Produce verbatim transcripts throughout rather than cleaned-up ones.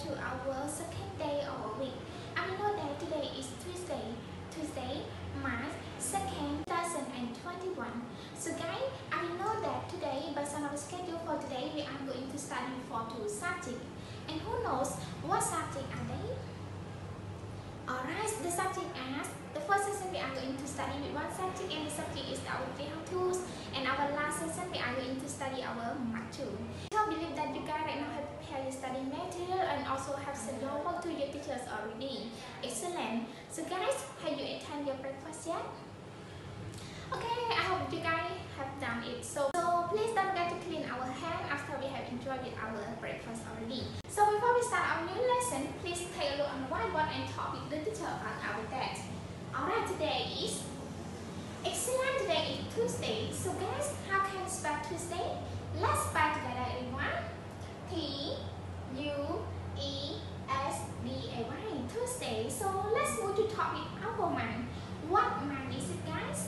to our second day of a week. I know that today is Tuesday, Tuesday, March second, two thousand twenty-one. So guys, I know that today, based on our schedule for today, we are going to study for two subjects. And who knows what subject are they? Alright, the subject as the first session we are going to study with one subject, and the subject is our how tools, and our last session we are going to study our math two. So I believe that you guys right now have prepared your study material and also have sent your work to your teachers already. Excellent. So guys, have you eaten your breakfast yet? Okay, I hope you guys have done it. So, so please don't forget to clean our hand after we have enjoyed our breakfast already. So before we start our new lesson, please take a look on the whiteboard and talk with the teacher about our text. Alright, today is excellent. Today is Tuesday. So guys, how can we spell Tuesday? Let's spell together everyone. T U E S D A Y. Tuesday. So let's move to talk with our month. What month is it, guys?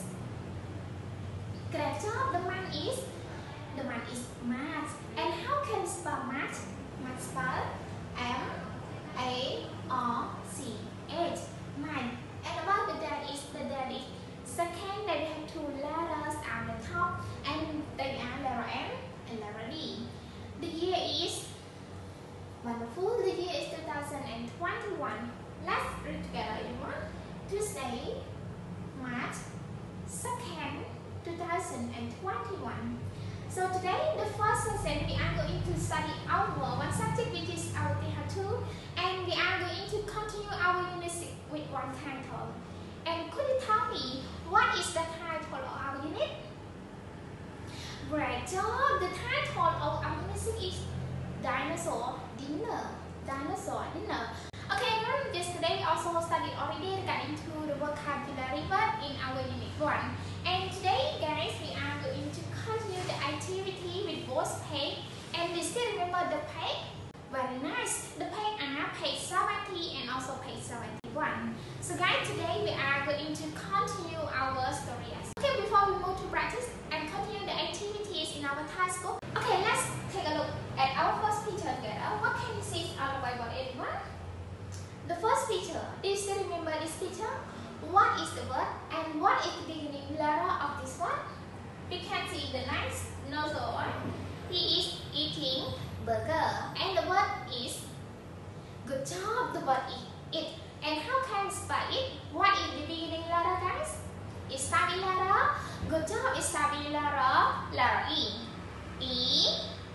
Great job. The month is the month is March. And how can we spell March? March spell M A R C H. Month. And about the date is the date is second. They have two letters at the top, and they are letter M and letter D. The year is wonderful. The year is two thousand twenty-one. Let's read together, everyone. Tuesday, March second, two thousand twenty-one. So today, the first lesson, we are going to study our one subject, which is our T H two, and we are going to continue our unit six with one title. And could you tell me what is the title of our unit? Great job! The title of our unit six is Dinosaur Dinner. Dinosaur Dinner. Okay, remember yesterday we also studied already regarding to the vocabulary word in our unit one. And today, guys, we are going to continue the activity with both page. And we still remember the page? Very nice. The page are page seventy and also page seventy-one. So guys, today we are going to continue our story. Okay, before we move to practice and continue the activities in our textbook. Okay, let's take a look at our first picture together. What can you see on the whiteboard, everyone? The first picture. Do you still remember this picture? What is the word and what is the beginning letter of this word? We can see the nice dinosaur. He is eating burger, and the word is good job. The word is it. And how can we spell it? What is the beginning letter, guys? It starts with letter. Good job. It starts with letter. Letter E. E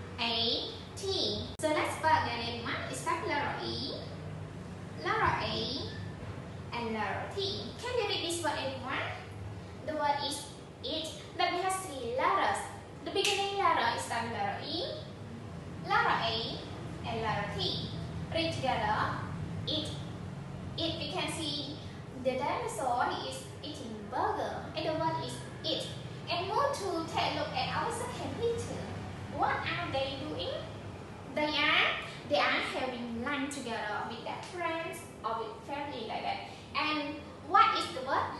A T. So let's spell again, everyone. It starts with letter E, letter A, and letter T. Can you read this word, everyone? The word is it. That has three letters. The beginning letter is starts with letter E, letter A, and letter T. Read together. It. It. We can see the dinosaur is eating burger, and the word is it. And move to take a look at our second picture. What are they doing? They are they are having lunch together with their friends or with family like that. And what is the word?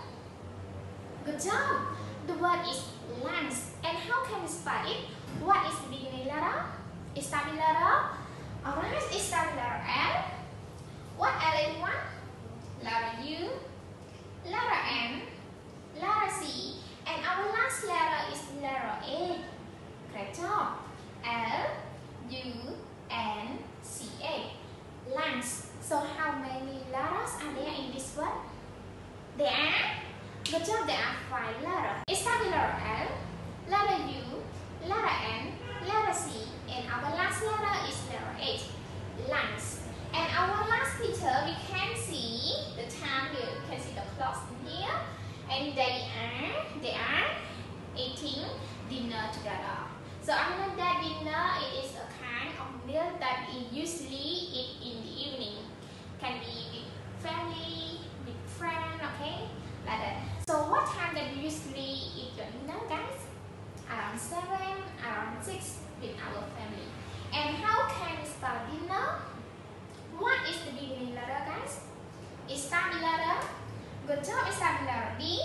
Good job. The word is lunch. And how can we spell it? What is the beginning letter? It starts with letter. Alright, it starts with letter L. What L is one? Letter U, letter M, letter C, and our last letter is letter A. Great job. L, U, N, C, A. Lunch. So how many letters are there in this word? There are, good job, there are five letters. It starts with letter L, letter U, letter N, letter C, and our last letter is letter H. Lunch. And our last picture, we can see the time here. You can see the clocks in here, and they are they are eating dinner together. So I know that dinner it is a kind of meal that we usually eat in the evening. Can be with family, with friends, okay, like that. So what time that you usually eat your dinner, guys? Around seven, around six with our family. And how can we spell dinner? What is the beginning letter, guys? It starts with letter. Good job. It starts with letter D.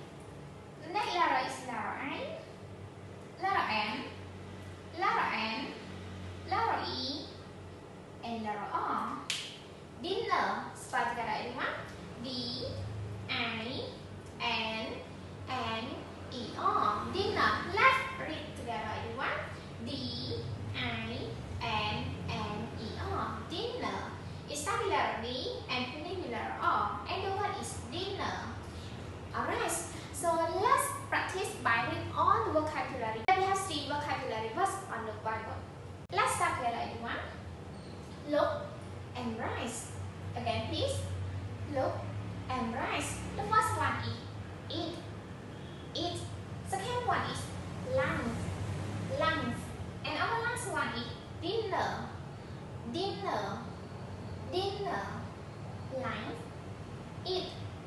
The next letter is letter I, letter M, letter N, letter E, and letter R. dinner. Spell together, everyone. D I N N E R. Dinner. Let's read together, everyone. D I N N E R. Dinner. It starts with letter D and finish with letter R. And the word is dinner. Alright, so let's practice by reading all the vocabulary. We have three vocabulary words on the Bible. Let's start together, everyone. Look and rise. Again, please. Look and rise. The first one is eat. Eat. Second one is lunch. Lunch. And our last one is dinner. Dinner. Dinner. Lunch. Eat.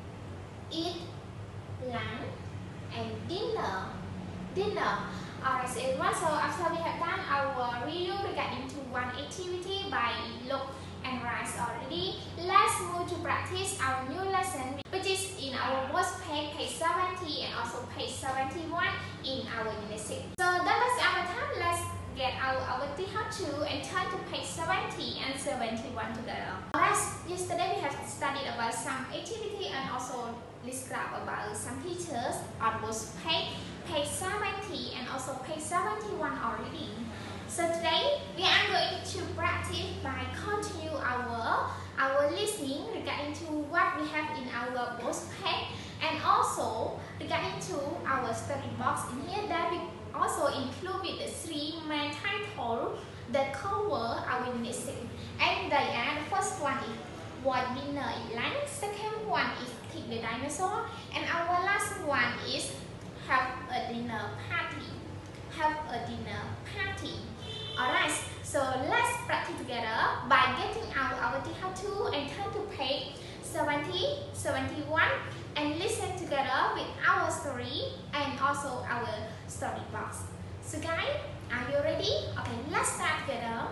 Eat. Lunch. And dinner. Dinner. Alright, so everyone, so after we have done our review regarding to one activity by look and rise already, let's move to practice our new lesson, which is in our words page, page seventy and also page seventy-one in our unit six. So that was our time. Let's get out our T H two and turn to page seventy and seventy-one together. Alright, yesterday we have studied about some activity and also describe about some features on both page, page seventy and also page seventy-one already. So today we are going to practice by continue our our listening regarding to what we have in our both page and also regarding to our study box in here that we also include with the three main titles that cover our unit six. And they are, the first one is what dinner is lunch, second one is Tick the Dinosaur, and our last one is have a dinner party. Have a dinner party. Alright, so let's practice together by getting out our T H two and turn to page seventy, seventy-one and listen together with our story and also our story box. So guys, are you ready? Okay, let's start together.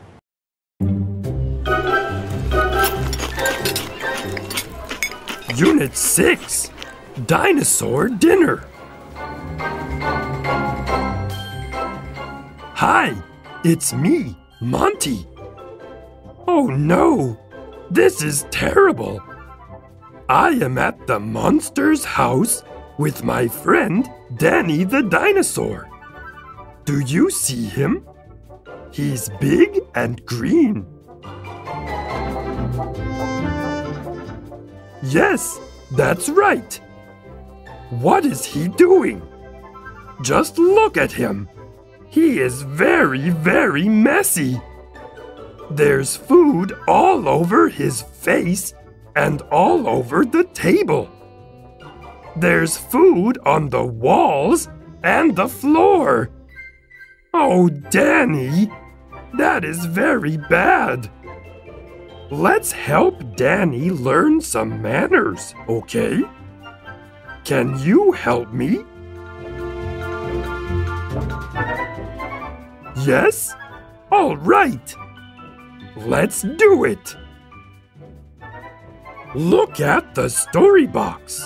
Unit six, Dinosaur Dinner. Hi, it's me, Monty. Oh no, this is terrible. I am at the monster's house with my friend Danny the dinosaur. Do you see him? He's big and green. Yes, that's right. What is he doing? Just look at him. He is very, very messy. There's food all over his face and all over the table. There's food on the walls and the floor. Oh, Danny, that is very bad. Let's help Danny learn some manners, okay? Can you help me? Yes? All right. Let's do it. Look at the story box.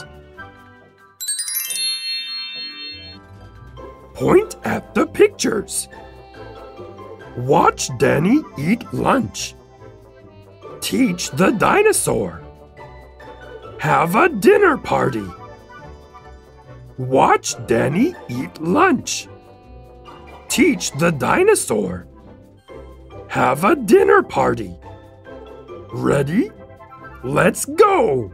Point at the pictures. Watch Danny eat lunch. Teach the dinosaur. Have a dinner party. Watch Danny eat lunch. Teach the dinosaur. Have a dinner party. Ready? Let's go!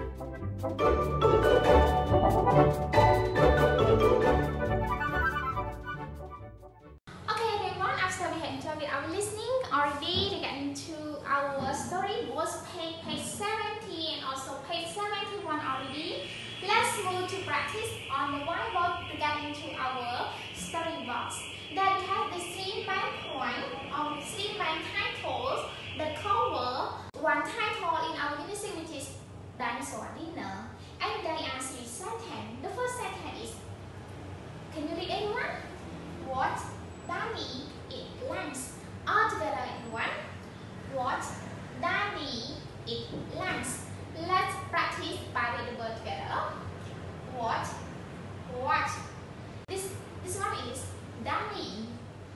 Okay everyone, after we have enjoyed our listening already regarding to our story both page, page seventy and also page seventy-one already, let's move to practice on the whiteboard regarding to our story box. That we have the three main points or three main titles that cover one title in our unit, which is Dinosaur Dinner. And they are three sentences. The first sentence is, can you read everyone? What Danny eat lunch? All together everyone. What Danny eat lunch? Let's practice by reading the word together. What? What? This this one is Danny.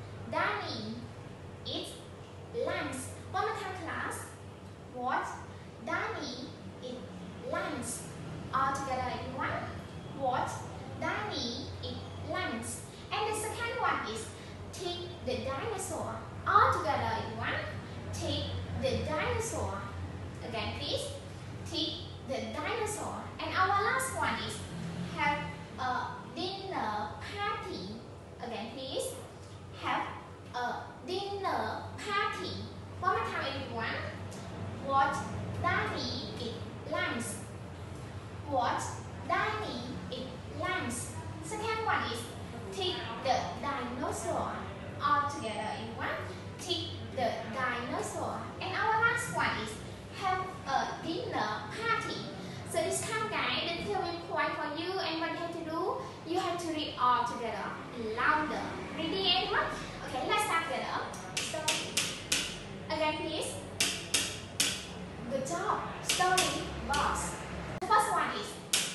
Danny eats lunch. One more time, class. What Danny eat lunch? All together everyone. What Danny eat lunch? And the second one is take the dinosaur. All together everyone. Take the dinosaur. Again please. Take the dinosaur. And our last one is have a dinner party. Again please. Have a dinner party. One more time everyone. What Danny eat lunch? What Danny eat lunch? Second one is take the dinosaur. All together everyone. Take the dinosaur. And our last one is have a dinner party. So this time guys, the teacher will point for you, and what you have to do, you have to read all together, louder. Ready everyone? Okay, let's start together. So, again please. Good job. Story box. The first one is,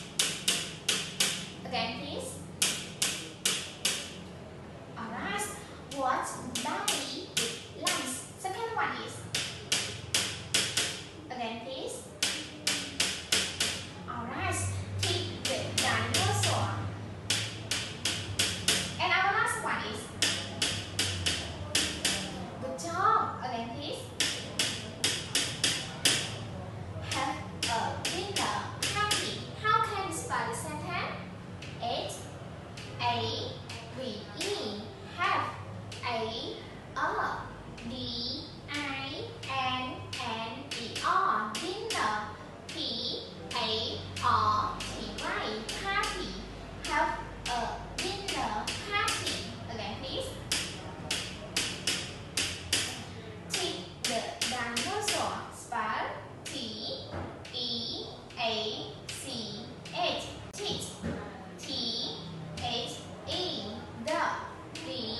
again please. Alright, what Danny eat lunch? Second one is, again please. Alright, take the dinosaur. And our last one is, good job. Again please. Have a dinner party. How can you spell the sentence? H A V E. Have a a D I N N E R. Dinner. P A R T Y. Party. Have a dinner party. Again please. Take the dinosaur. Spell T E A C H. Teach. T H E. The D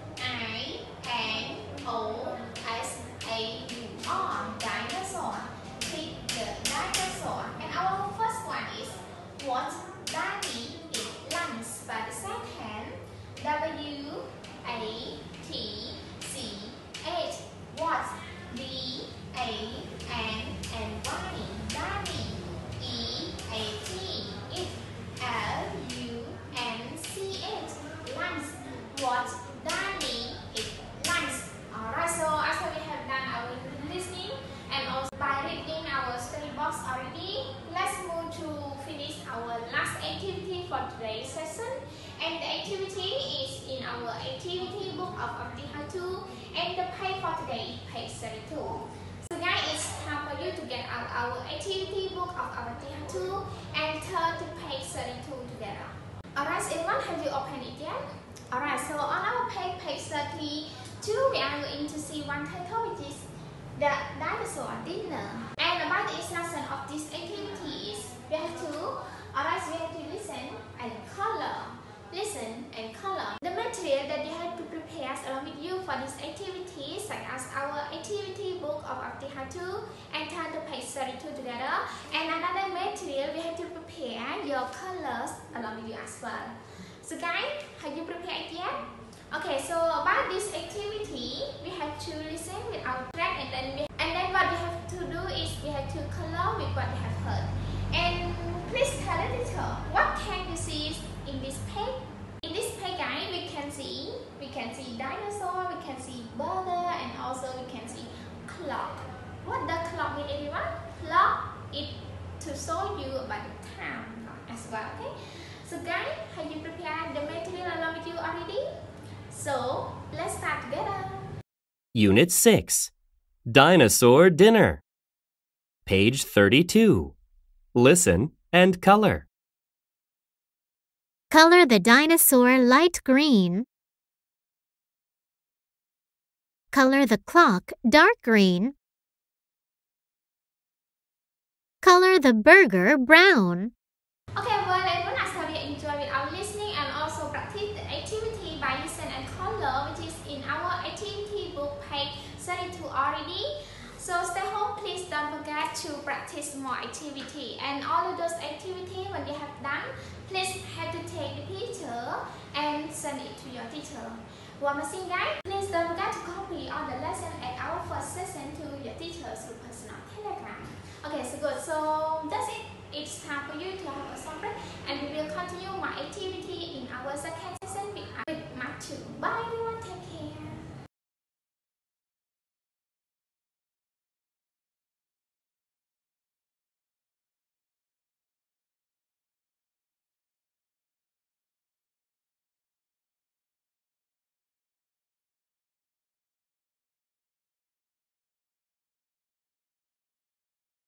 I N O S A U R. Dinosaur. Take the dinosaur. And our first one is what Danny eat lunch? By the second, W A T C H. What? D A N N Y. Danny. E A T. It. L U N C H. Lunch. What Danny eat lunch? Alright, so after we have done our listening and also by reading our study box already, let's move to finish our last activity for today's session. And the activity is in our activity book of activity how to, and the page for today is page thirty-two. So guys, it's time for you to get out our activity book of activity how to and turn to page thirty-two together. Alright, so everyone, have you opened it yet? Alright, so on our page, page thirty-two, we are going to see one title, which is the dinosaur dinner. And about the instruction of this activity is we have to, alright, so we have to listen and color. Listen and color. The material that you have to prepare along with you for this activity, such as our activity book of activity how to and turn to page thirty-two together. And another material we have to prepare your colors along with you as well. So guys, have you prepared yet? Okay, so about this activity, we have to listen with our track, and then we, and then what you have to do is we have to color with what you have heard. And please tell the teacher, what can you see in this page? In this page, guys, we can see we can see dinosaur, we can see burger, and also we can see clock. What does clock mean, everyone? Clock is to show you about the time as well. Okay. So guys, have you prepared the material along with you already? So, let's start together. Unit six, Dinosaur Dinner. Page thirty-two. Listen and color. Color the dinosaur light green. Color the clock dark green. Color the burger brown. Okay, well, everyone, I hope you enjoy with our listening and also practice the activity by listen and color, which is in our activity book page thirty-two already. So stay home, please don't forget to practice more activity. And all of those activities, when you have done, please have to take the picture and send it to your teacher. One more thing, guys, please Please don't forget to copy all the lesson at our first session to your teacher through personal telegram. Okay, so good. So that's it. It's time for you to have a short break, and we will continue my activity in our